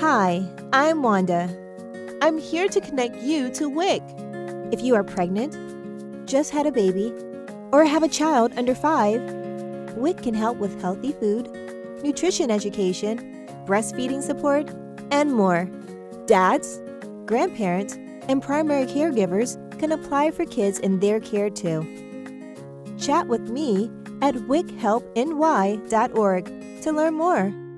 Hi, I'm Wanda. I'm here to connect you to WIC. If you are pregnant, just had a baby, or have a child under 5, WIC can help with healthy food, nutrition education, breastfeeding support, and more. Dads, grandparents, and primary caregivers can apply for kids in their care too. Chat with me at wichelpny.org to learn more.